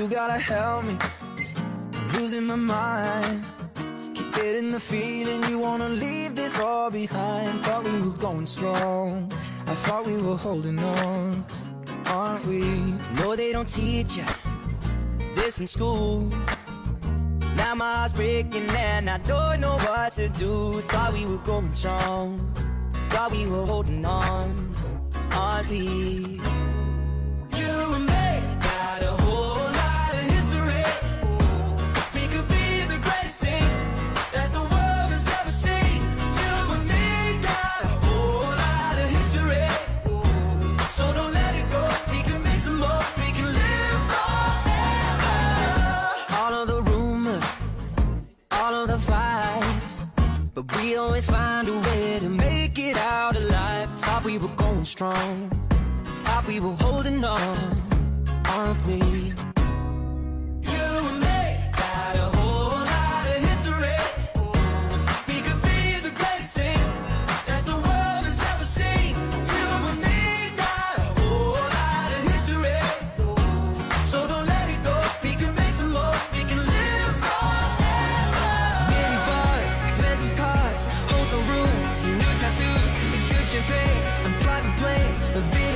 You gotta help me, I'm losing my mind. Keep getting the feeling you wanna leave this all behind. Thought we were going strong, I thought we were holding on, aren't we? No, they don't teach you this in school. Now my heart's breaking and I don't know what to do. Thought we were going strong, thought we were holding on, aren't we? You and me got a whole lot of history. We could be the greatest thing that the world has ever seen. You and me got a whole lot of history, so don't let it go. We can make some more, we can live forever. All of the rumors, all of the fights, but we always find a way to make it out alive. Thought we were going strong, thought we were holding on, aren't we? You and me got a whole lot of history. We could be the greatest thing that the world has ever seen. You and me got a whole lot of history, so don't let it go. We can make some more, we can live forever. Many bars, expensive cars, hotel rooms, and new tattoos, the good champagne, and private planes.